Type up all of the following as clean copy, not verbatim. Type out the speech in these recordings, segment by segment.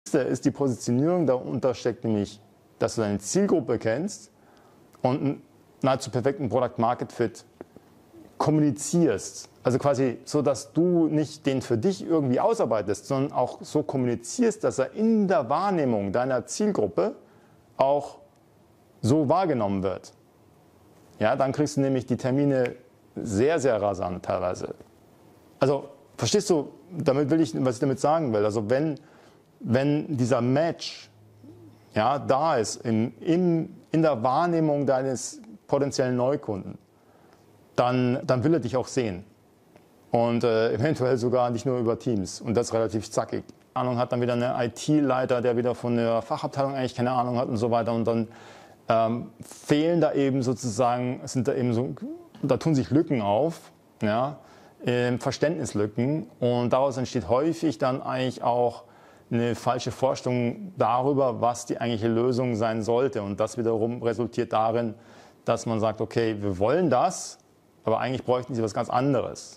ist die Positionierung, darunter steckt nämlich, dass du deine Zielgruppe kennst und einen nahezu perfekten Product-Market-Fit kommunizierst. Also quasi so, dass du nicht den für dich irgendwie ausarbeitest, sondern auch so kommunizierst, dass er in der Wahrnehmung deiner Zielgruppe auch so wahrgenommen wird. Ja, dann kriegst du nämlich die Termine sehr, sehr rasant teilweise. Also verstehst du, was ich damit sagen will? Also wenn dieser Match ja, da ist in der Wahrnehmung deines potenziellen Neukunden, dann will er dich auch sehen. Und eventuell sogar nicht nur über Teams. Und das relativ zackig. Ahnung hat dann wieder eine IT-Leiter, der wieder von der Fachabteilung eigentlich keine Ahnung hat und so weiter. Und dann fehlen da eben sozusagen, da tun sich Lücken auf, ja, Verständnislücken. Und daraus entsteht häufig dann eigentlich auch eine falsche Vorstellung darüber, was die eigentliche Lösung sein sollte. Und das wiederum resultiert darin, dass man sagt, okay, wir wollen das, aber eigentlich bräuchten sie was ganz anderes.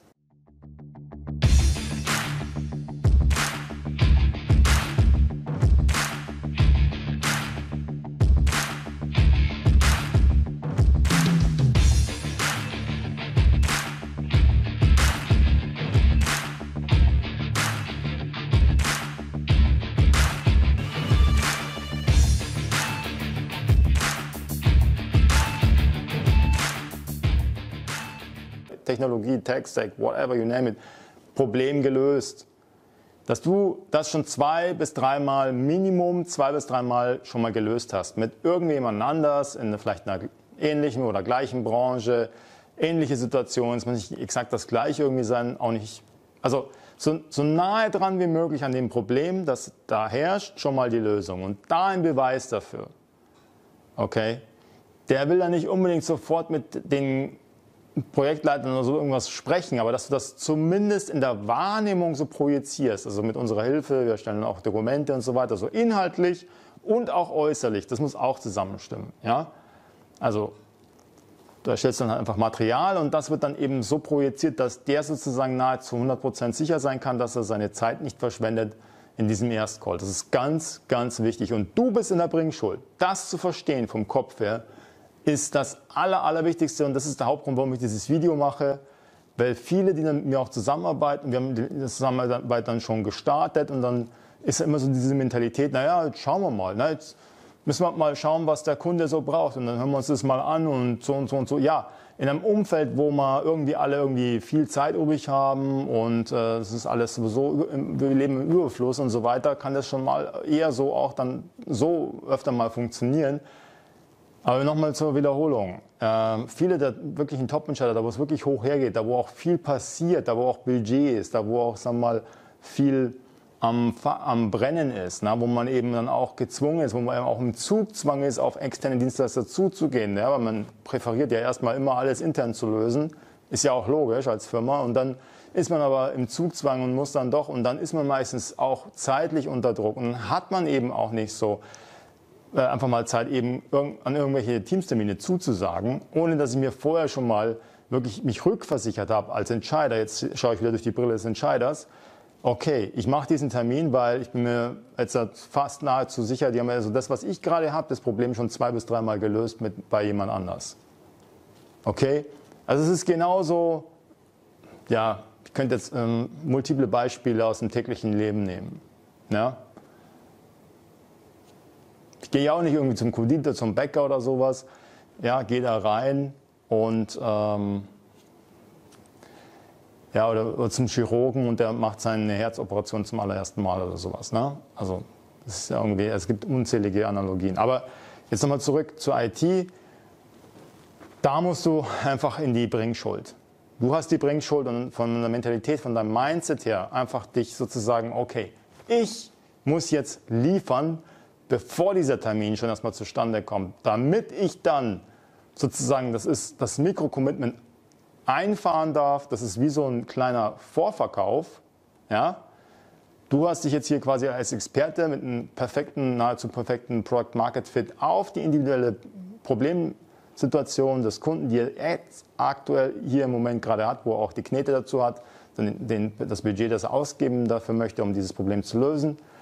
Technologie, Tech-Stack, whatever you name it, Problem gelöst. Dass du das schon 2 bis 3 Mal, Minimum 2 bis 3 Mal schon mal gelöst hast. Mit irgendjemand anders, in vielleicht einer ähnlichen oder gleichen Branche, ähnliche Situation, es muss nicht exakt das Gleiche irgendwie sein, auch nicht, also so nahe dran wie möglich an dem Problem, das da herrscht, schon mal die Lösung. Und da ein Beweis dafür. Okay? Der will dann nicht unbedingt sofort mit den Projektleitern oder so irgendwas sprechen, aber dass du das zumindest in der Wahrnehmung so projizierst, also mit unserer Hilfe, wir stellen auch Dokumente und so weiter, so inhaltlich und auch äußerlich, das muss auch zusammenstimmen. Ja? Also du erstellst dann halt einfach Material und das wird dann eben so projiziert, dass der sozusagen nahezu 100% sicher sein kann, dass er seine Zeit nicht verschwendet in diesem Erstcall. Das ist ganz, ganz wichtig und du bist in der Bringschuld. Das zu verstehen vom Kopf her, ist das Allerwichtigste und das ist der Hauptgrund, warum ich dieses Video mache, weil viele, die dann mit mir auch zusammenarbeiten, wir haben die Zusammenarbeit dann schon gestartet und dann ist immer so diese Mentalität, naja, jetzt schauen wir mal, ne, jetzt müssen wir mal schauen, was der Kunde so braucht und dann hören wir uns das mal an und so und so und so. Ja, in einem Umfeld, wo wir alle viel Zeit übrig haben und es ist alles sowieso, wir leben im Überfluss und so weiter, kann das schon mal eher so auch dann so öfter mal funktionieren. Aber nochmal zur Wiederholung. Viele der wirklichen Top-Entscheider, da wo es wirklich hoch hergeht, da wo auch viel passiert, da wo auch Budget ist, da wo auch, sagen wir mal, viel am Brennen ist, na, wo man eben dann auch gezwungen ist, wo man eben auch im Zugzwang ist, auf externe Dienstleister zuzugehen. Ja, weil man präferiert ja erstmal immer alles intern zu lösen. Ist ja auch logisch als Firma. Und dann ist man aber im Zugzwang und muss dann doch, und dann ist man meistens auch zeitlich unter Druck und hat man eben auch nicht so einfach mal Zeit, eben an irgendwelche Teamstermine zuzusagen, ohne dass ich mir vorher schon mal wirklich mich rückversichert habe als Entscheider. Jetzt schaue ich wieder durch die Brille des Entscheiders. Okay, ich mache diesen Termin, weil ich bin mir jetzt fast nahezu sicher, die haben also das, was ich gerade habe, das Problem schon 2 bis 3 Mal gelöst bei jemand anders. Okay, also es ist genauso, ja, ich könnte jetzt multiple Beispiele aus dem täglichen Leben nehmen. Ja? Ich gehe ja auch nicht irgendwie zum Konditor, zum Bäcker oder sowas. Ja, gehe da rein und ja, oder zum Chirurgen und der macht seine Herzoperation zum allerersten Mal oder sowas. Ne? Also das ist ja irgendwie, es gibt unzählige Analogien. Aber jetzt nochmal zurück zur IT. Da musst du einfach in die Bringschuld. Du hast die Bringschuld und von der Mentalität, von deinem Mindset her einfach dich sozusagen, okay, ich muss jetzt liefern, bevor dieser Termin schon erstmal zustande kommt, damit ich dann sozusagen, das ist das Mikro-Commitment, einfahren darf. Das ist wie so ein kleiner Vorverkauf. Ja? Du hast dich jetzt hier quasi als Experte mit einem perfekten, nahezu perfekten Product-Market-Fit auf die individuelle Problemsituation des Kunden, die er jetzt aktuell hier im Moment gerade hat, wo er auch die Knete dazu hat, das Budget, das er ausgeben dafür möchte, um dieses Problem zu lösen.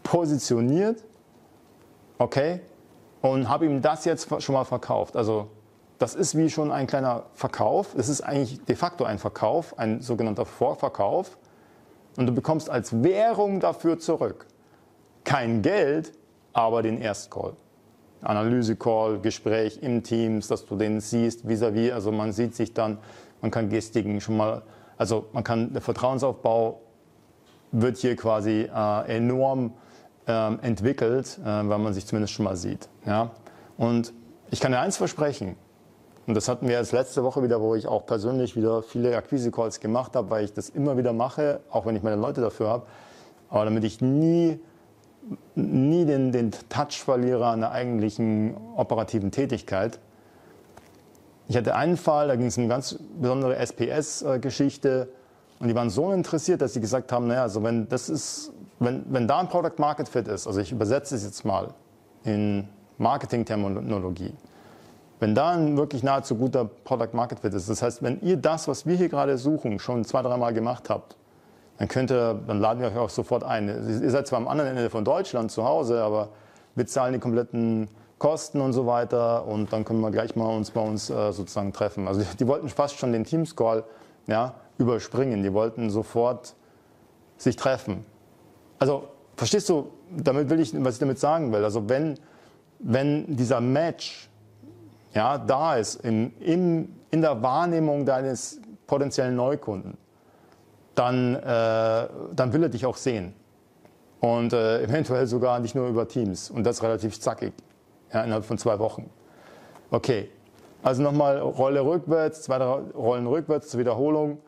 positioniert, okay, und habe ihm das jetzt schon mal verkauft. Also das ist wie schon ein kleiner Verkauf. Es ist eigentlich de facto ein Verkauf, ein sogenannter Vorverkauf. Und du bekommst als Währung dafür zurück kein Geld, aber den Erstcall. Analyse-Call, Gespräch im Teams, dass du den siehst, vis-à-vis. Also man sieht sich dann, man kann Gestiken schon mal, also man kann, der Vertrauensaufbau wird hier quasi enorm entwickelt, weil man sich zumindest schon mal sieht. Ja? Und ich kann dir eins versprechen, und das hatten wir jetzt letzte Woche wieder, wo ich auch persönlich wieder viele Akquise-Calls gemacht habe, weil ich das immer wieder mache, auch wenn ich meine Leute dafür habe, aber damit ich nie den Touch verliere an der eigentlichen operativen Tätigkeit. Ich hatte einen Fall, da ging es um eine ganz besondere SPS-Geschichte und die waren so interessiert, dass sie gesagt haben, naja, also wenn da ein Product Market Fit ist, also ich übersetze es jetzt mal in Marketing-Terminologie, wenn da ein wirklich nahezu guter Product Market Fit ist, das heißt, wenn ihr das, was wir hier gerade suchen, schon 2-3 Mal gemacht habt, dann laden wir euch auch sofort ein. Ihr seid zwar am anderen Ende von Deutschland zu Hause, aber wir zahlen die kompletten Kosten und so weiter und dann können wir gleich mal uns bei uns sozusagen treffen. Also die wollten fast schon den Teams-Call überspringen. Die wollten sofort sich treffen. Also verstehst du, was ich damit sagen will? Also wenn dieser Match da ist in der Wahrnehmung deines potenziellen Neukunden, dann will er dich auch sehen. Und eventuell sogar nicht nur über Teams. Und das relativ zackig, innerhalb von 2 Wochen. Okay, also nochmal Rolle rückwärts, 2 Rollen rückwärts zur Wiederholung.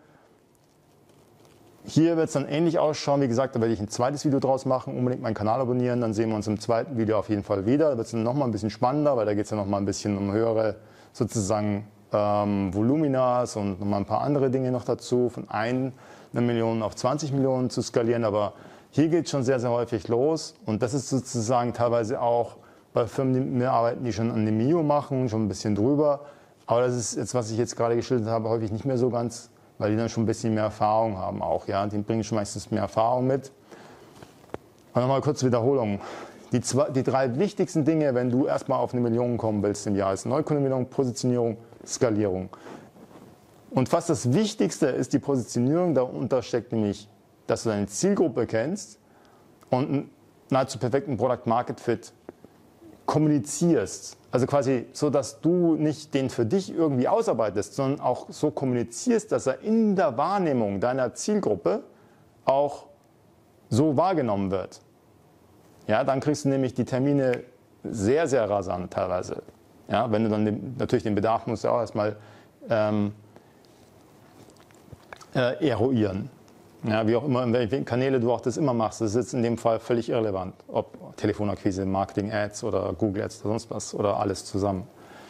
Hier wird es dann ähnlich ausschauen. Wie gesagt, da werde ich ein zweites Video draus machen. Unbedingt meinen Kanal abonnieren, dann sehen wir uns im zweiten Video auf jeden Fall wieder. Da wird es dann nochmal ein bisschen spannender, weil da geht es ja nochmal ein bisschen um höhere sozusagen Voluminas und nochmal ein paar andere Dinge noch dazu, von 1 Million auf 20 Millionen zu skalieren. Aber hier geht es schon sehr, sehr häufig los. Und das ist sozusagen teilweise auch bei Firmen, die mit mir arbeiten, die schon an dem Mio machen, schon ein bisschen drüber. Aber das ist jetzt, was ich jetzt gerade geschildert habe, häufig nicht mehr so ganz, weil die dann schon ein bisschen mehr Erfahrung haben auch. Ja? Die bringen schon meistens mehr Erfahrung mit. Und nochmal kurz Wiederholung. Die 3 wichtigsten Dinge, wenn du erstmal auf 1 Million kommen willst im Jahr, ist Neukundengewinnung, Positionierung, Skalierung. Und fast das Wichtigste ist die Positionierung. Darunter steckt nämlich, dass du deine Zielgruppe kennst und einen nahezu perfekten Product Market Fit kommunizierst. Also quasi so, dass du nicht den für dich irgendwie ausarbeitest, sondern auch so kommunizierst, dass er in der Wahrnehmung deiner Zielgruppe auch so wahrgenommen wird. Ja, dann kriegst du nämlich die Termine sehr, sehr rasant teilweise. Ja, wenn du dann natürlich den Bedarf musst du auch erstmal eruieren. Ja, wie auch immer, in welchen Kanäle du auch das immer machst, das ist jetzt in dem Fall völlig irrelevant. Ob Telefonakquise, Marketing, Ads oder Google Ads oder sonst was oder alles zusammen.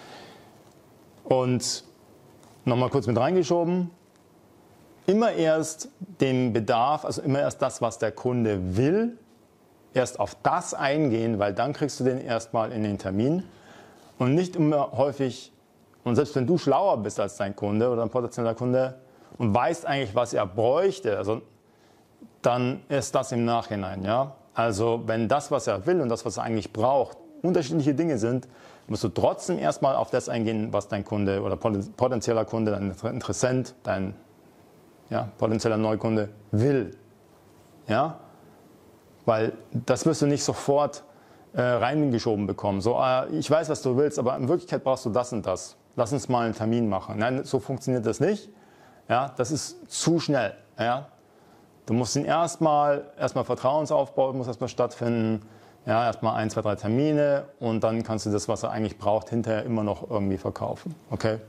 Und nochmal kurz mit reingeschoben, immer erst den Bedarf, also immer erst das, was der Kunde will, erst auf das eingehen, weil dann kriegst du den erstmal in den Termin und nicht immer häufig, und selbst wenn du schlauer bist als dein Kunde oder ein potenzieller Kunde, und weißt eigentlich, was er bräuchte, also dann ist das im Nachhinein. Ja? Also wenn das, was er will und das, was er eigentlich braucht, unterschiedliche Dinge sind, musst du trotzdem erstmal auf das eingehen, was dein Kunde oder potenzieller Kunde, dein Interessent, dein potenzieller Neukunde will. Ja? Weil das wirst du nicht sofort reingeschoben bekommen. So, ich weiß, was du willst, aber in Wirklichkeit brauchst du das und das. Lass uns mal einen Termin machen. Nein, so funktioniert das nicht. Ja, das ist zu schnell. Ja. Du musst ihn erstmal Vertrauensaufbau muss erstmal stattfinden. Ja, erstmal 1, 2, 3 Termine und dann kannst du das, was er eigentlich braucht, hinterher immer noch irgendwie verkaufen. Okay?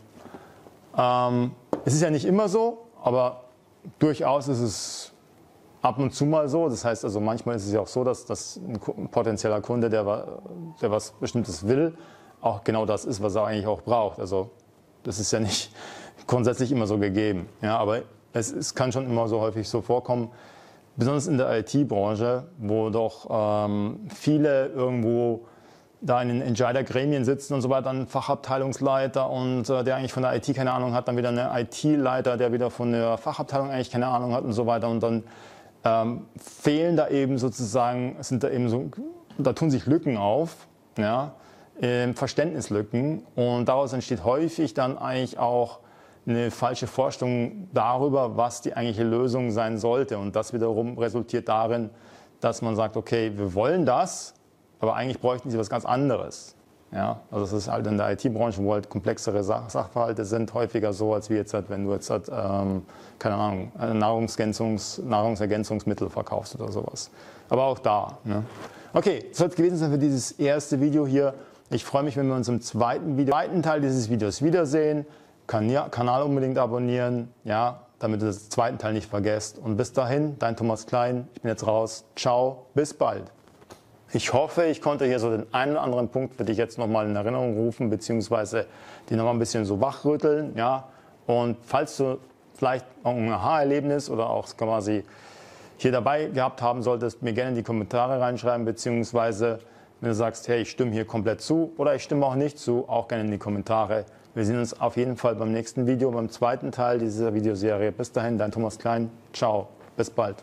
Es ist ja nicht immer so, aber durchaus ist es ab und zu mal so. Das heißt also, manchmal ist es ja auch so, dass ein potenzieller Kunde, der was Bestimmtes will, auch genau das ist, was er eigentlich auch braucht. Also das ist ja nicht grundsätzlich immer so gegeben. Ja, aber es kann schon immer so häufig so vorkommen, besonders in der IT-Branche, wo doch viele irgendwo da in den Entscheidergremien sitzen und so weiter, ein Fachabteilungsleiter und der eigentlich von der IT keine Ahnung hat, dann wieder eine IT-Leiter, der wieder von der Fachabteilung eigentlich keine Ahnung hat und so weiter. Und dann fehlen da eben sozusagen, da tun sich Lücken auf, ja, Verständnislücken, und daraus entsteht häufig dann eigentlich auch eine falsche Vorstellung darüber, was die eigentliche Lösung sein sollte, und das wiederum resultiert darin, dass man sagt, okay, wir wollen das, aber eigentlich bräuchten sie was ganz anderes. Ja, also es ist halt in der IT-Branche, wo halt komplexere Sachverhalte sind, häufiger so, als wie jetzt halt, wenn du jetzt halt, keine Ahnung, Nahrungsergänzungsmittel verkaufst oder sowas. Aber auch da. Ne? Okay, das soll es gewesen sein für dieses erste Video hier. Ich freue mich, wenn wir uns im zweiten Teil dieses Videos wiedersehen. Kanal unbedingt abonnieren, ja, damit ihr den zweiten Teil nicht vergesst. Und bis dahin, dein Thomas Klein. Ich bin jetzt raus. Ciao, bis bald. Ich hoffe, ich konnte hier so den einen oder anderen Punkt für dich jetzt nochmal in Erinnerung rufen, beziehungsweise die nochmal ein bisschen so wachrütteln. Ja? Und falls du vielleicht auch ein Aha-Erlebnis oder auch quasi hier dabei gehabt haben solltest, mir gerne in die Kommentare reinschreiben, beziehungsweise wenn du sagst, hey, ich stimme hier komplett zu oder ich stimme auch nicht zu, auch gerne in die Kommentare. Wir sehen uns auf jeden Fall beim nächsten Video, beim zweiten Teil dieser Videoserie. Bis dahin, dein Thomas Klein. Ciao, bis bald.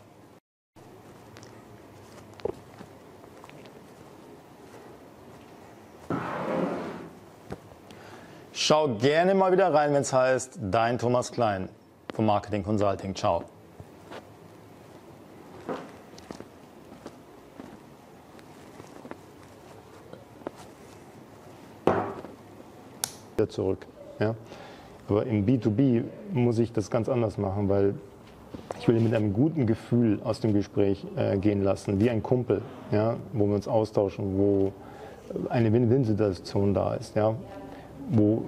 Schau gerne mal wieder rein, wenn es heißt, dein Thomas Klein vom Marketing Consulting. Ciao. Wieder zurück. Ja? Aber im B2B muss ich das ganz anders machen, weil ich will ihn mit einem guten Gefühl aus dem Gespräch gehen lassen, wie ein Kumpel, ja? Wo wir uns austauschen, wo eine Win-Win-Situation da ist. Ja? Wo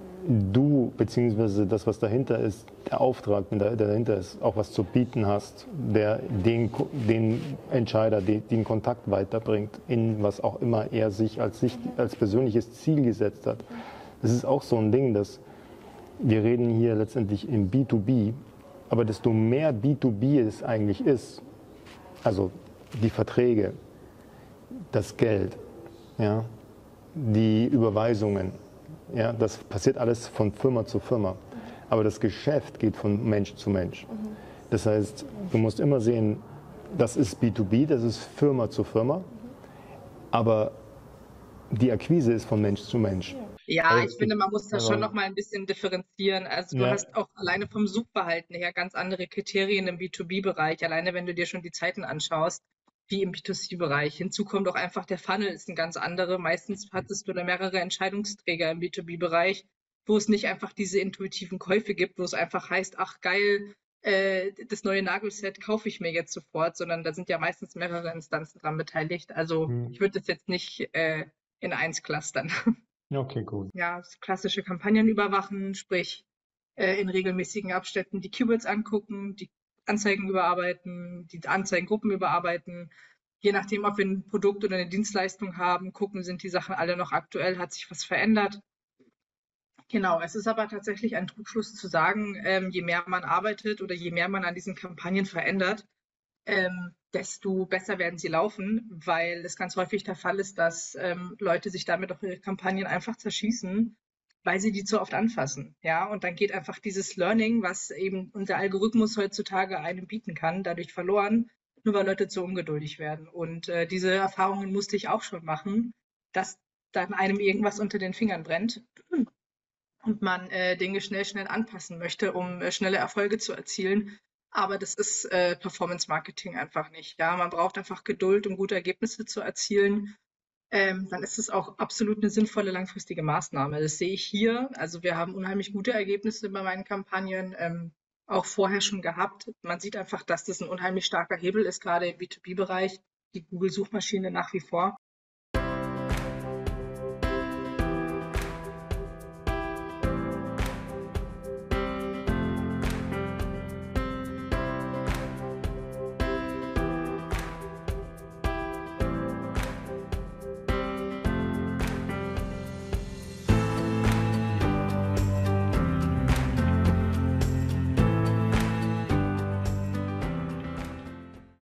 du, beziehungsweise das, was dahinter ist, der Auftrag, der dahinter ist, auch was zu bieten hast, der den Entscheider, den Kontakt weiterbringt, in was auch immer er sich als persönliches Ziel gesetzt hat. Das ist auch so ein Ding, dass wir reden hier letztendlich im B2B, aber desto mehr B2B es eigentlich ist, also die Verträge, das Geld, ja, die Überweisungen, ja, das passiert alles von Firma zu Firma. Aber das Geschäft geht von Mensch zu Mensch. Das heißt, du musst immer sehen, das ist B2B, das ist Firma zu Firma. Aber die Akquise ist von Mensch zu Mensch. Ja, ich finde, man muss da schon noch mal ein bisschen differenzieren. Also du Ja. hast auch alleine vom Suchverhalten her ganz andere Kriterien im B2B-Bereich. Alleine wenn du dir schon die Zeiten anschaust, wie im B2C-Bereich. Hinzu kommt auch einfach, der Funnel ist ein ganz anderer. Meistens hattest du da mehrere Entscheidungsträger im B2B-Bereich, wo es nicht einfach diese intuitiven Käufe gibt, wo es einfach heißt, ach geil, das neue Nagelset kaufe ich mir jetzt sofort, sondern da sind ja meistens mehrere Instanzen dran beteiligt. Also ich würde das jetzt nicht in eins clustern. Okay, gut. Ja, klassische Kampagnen überwachen, sprich in regelmäßigen Abständen die Keywords angucken, die Anzeigen überarbeiten, die Anzeigengruppen überarbeiten. Je nachdem, ob wir ein Produkt oder eine Dienstleistung haben, gucken, sind die Sachen alle noch aktuell, hat sich was verändert. Genau, es ist aber tatsächlich ein Trugschluss zu sagen, je mehr man arbeitet oder je mehr man an diesen Kampagnen verändert, desto besser werden sie laufen, weil es ganz häufig der Fall ist, dass Leute sich damit auch ihre Kampagnen einfach zerschießen, weil sie die zu oft anfassen. Ja, und dann geht einfach dieses Learning, was eben unser Algorithmus heutzutage einem bieten kann, dadurch verloren, nur weil Leute zu ungeduldig werden. Und diese Erfahrungen musste ich auch schon machen, dass dann einem irgendwas unter den Fingern brennt und man Dinge schnell anpassen möchte, um schnelle Erfolge zu erzielen. Aber das ist Performance Marketing einfach nicht. Ja, man braucht einfach Geduld, um gute Ergebnisse zu erzielen. Dann ist es auch absolut eine sinnvolle langfristige Maßnahme. Das sehe ich hier. Also wir haben unheimlich gute Ergebnisse bei meinen Kampagnen auch vorher schon gehabt. Man sieht einfach, dass das ein unheimlich starker Hebel ist, gerade im B2B-Bereich, die Google-Suchmaschine nach wie vor.